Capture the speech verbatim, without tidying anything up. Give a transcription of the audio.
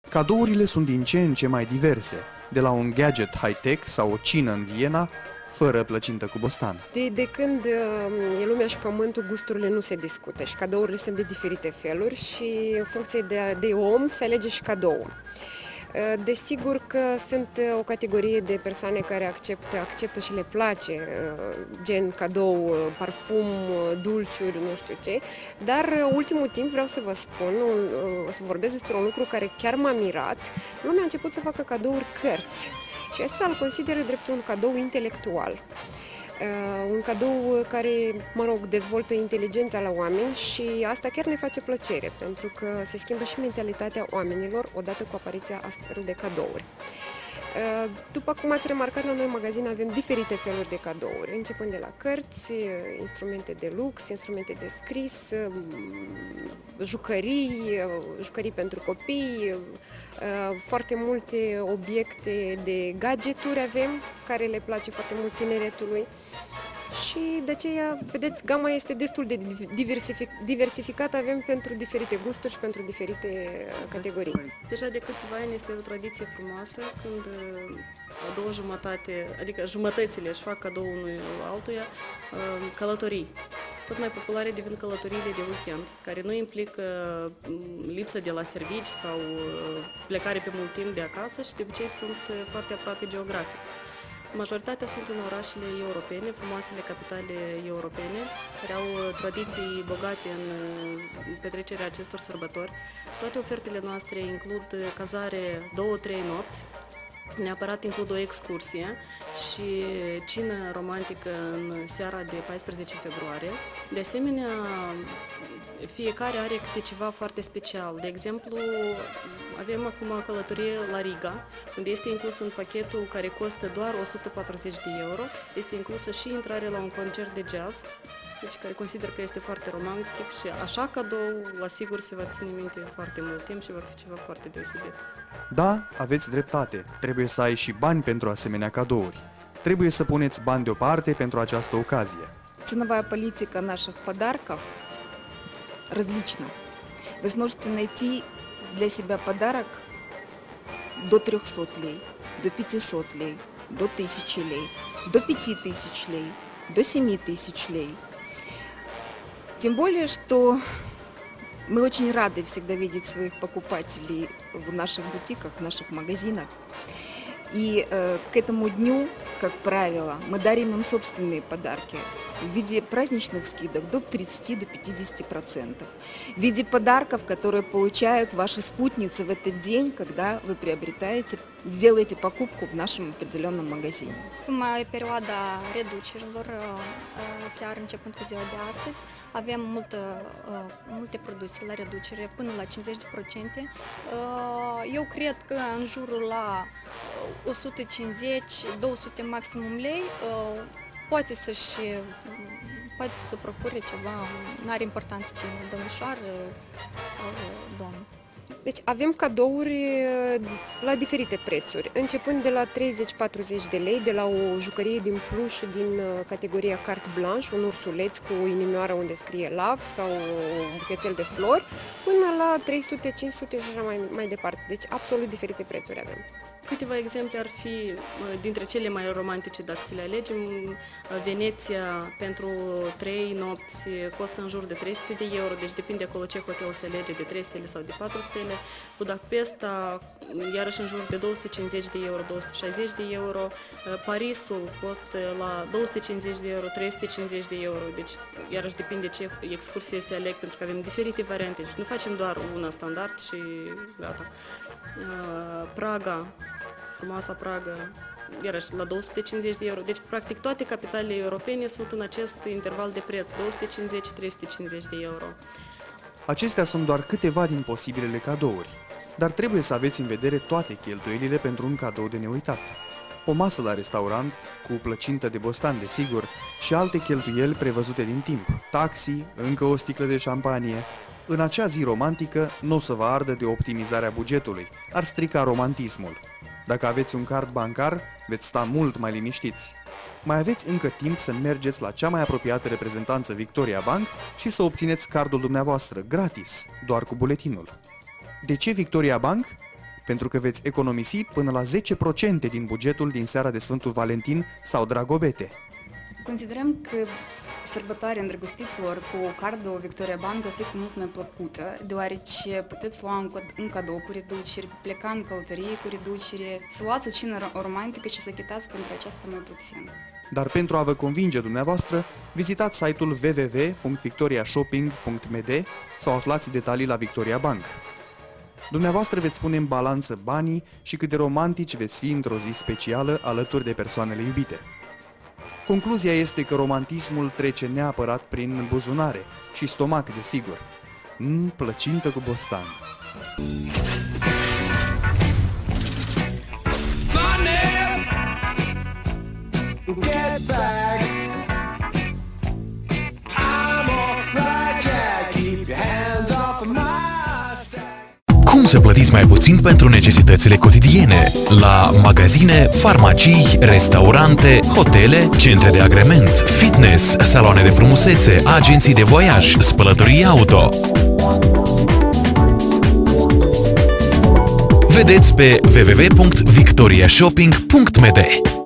Cadourile sunt din ce în ce mai diverse, de la un gadget high-tech sau o cină în Viena, fără plăcintă cu bostan. De, de când e lumea și pământul, gusturile nu se discută și cadourile sunt de diferite feluri și în funcție de, de om se alege și cadoul. Desigur că sunt o categorie de persoane care acceptă, acceptă și le place, gen cadou, parfum, dulciuri, nu știu ce, dar ultimul timp vreau să vă spun, o să vorbesc despre un lucru care chiar m-a mirat. Lumea a început să facă cadouri cărți și asta îl consideră drept un cadou intelectual. Uh, un cadou care, mă rog, dezvoltă inteligența la oameni și asta chiar ne face plăcere, pentru că se schimbă și mentalitatea oamenilor odată cu apariția astfel de cadouri. Uh, după cum ați remarcat, la noi în magazin avem diferite feluri de cadouri, începând de la cărți, instrumente de lux, instrumente de scris, jucării, jucării pentru copii, foarte multe obiecte de gadgeturi avem, care le place foarte mult tineretului. Și de aceea, vedeți, gama este destul de diversific diversificată, avem pentru diferite gusturi și pentru diferite categorii. Deja de câțiva ani este o tradiție frumoasă când a doua jumătate, adică jumătățile își fac cadou unui altuia, călătorii. Tot mai populare devin călătoriile de weekend, care nu implică lipsă de la servici sau plecare pe mult timp de acasă și de obicei sunt foarte aproape geografic. Majoritatea sunt în orașele europene, frumoasele capitale europene, care au tradiții bogate în petrecerea acestor sărbători. Toate ofertele noastre includ cazare două-trei nopți, neapărat includ o excursie și cină romantică în seara de paisprezece februarie. De asemenea, fiecare are câte ceva foarte special. De exemplu, avem acum călătorie la Riga, unde este inclus în pachetul care costă doar o sută patruzeci de euro, este inclusă și intrare la un concert de jazz, deci care consider că este foarte romantic și așa cadou, la sigur, se va ține minte foarte mult timp și va fi ceva foarte deosebit. Da, aveți dreptate, trebuie să ai și bani pentru asemenea cadouri. Trebuie să puneți bani deoparte pentru această ocazie. Ценовая политика наших подарков различна. Вы сможете найти для себя подарок до трёхсот лей, до пятисот лей, до тысячи лей, до пяти тысяч лей, до семи тысяч лей. Тем более, что мы очень рады всегда видеть своих покупателей в наших бутиках, в наших магазинах. И э, к этому дню, как правило, мы дарим им собственные подарки в виде праздничных скидок до тридцати до пятидесяти процентов, в виде подарков, которые получают ваши спутницы в этот день, когда вы приобретаете, делаете покупку в нашем определенном магазине. Acum e perioada reducerilor, chiar începând cu ziua de astăzi, avem multă, multe produse la reducere, până la cincizeci la sută. Eu cred că în jurul la o sută cincizeci - două sute maximum lei poate să-și poate să procure ceva, nu are importanță cine, domnișoară sau domn. Deci avem cadouri la diferite prețuri, începând de la treizeci - patruzeci de lei, de la o jucărie din pluș din categoria carte blanche, un ursuleț cu o inimioară unde scrie love sau un buchețel de flori, până la trei sute - cinci sute și așa mai, mai departe. Deci absolut diferite prețuri avem. Câteva exemple ar fi dintre cele mai romantice, dacă să le alegem. Veneția pentru trei nopți costă în jur de trei sute de euro, deci depinde acolo ce hotel se alege, de trei stele sau de patru stele. Budapesta, iarăși în jur de două sute cincizeci de euro, două sute șaizeci de euro. Parisul costă la două sute cincizeci de euro, trei sute cincizeci de euro, deci iarăși depinde ce excursie se aleg, pentru că avem diferite variante, deci nu facem doar una standard și gata. Praga, frumoasa Praga, iarăși la două sute cincizeci de euro. Deci, practic, toate capitalele europene sunt în acest interval de preț, două sute cincizeci - trei sute cincizeci de euro. Acestea sunt doar câteva din posibilele cadouri, dar trebuie să aveți în vedere toate cheltuielile pentru un cadou de neuitat. O masă la restaurant, cu plăcintă de bostan, desigur, și alte cheltuieli prevăzute din timp, taxi, încă o sticlă de șampanie. În acea zi romantică nu o să vă ardă de optimizarea bugetului, ar strica romantismul. Dacă aveți un card bancar, veți sta mult mai liniștiți. Mai aveți încă timp să mergeți la cea mai apropiată reprezentanță Victoria Bank și să obțineți cardul dumneavoastră gratis, doar cu buletinul. De ce Victoria Bank? pentru că veți economisi până la zece la sută din bugetul din seara de Sfântul Valentin sau Dragobete. Considerăm că sărbătoarea îndrăgostiților cu cardul Victoria Bank va fi cu mult mai plăcută, deoarece puteți lua un, un cadou cu reducere, pleca în călătorie cu reducere, să luați o cină romantică și să chitați pentru aceasta mai puțin. Dar pentru a vă convinge dumneavoastră, vizitați site-ul w w w punct victoria shopping punct m d sau aflați detalii la Victoria Bank. Dumneavoastră veți pune în balanță banii și cât de romantici veți fi într-o zi specială alături de persoanele iubite. Concluzia este că romantismul trece neapărat prin buzunare și stomac, desigur. Mmm, plăcintă cu bostan. Get back. I'm alright, Jack. Keep your hands off of my stack. Cum să plătiți mai puțin pentru necesitățile cotidiene? La magazine, farmacii, restaurante, hotele, centre de agrement, fitness, saloane de frumusețe, agenții de voiaj, spălătorii auto. Vedeți pe w w w punct victoria shopping punct m d.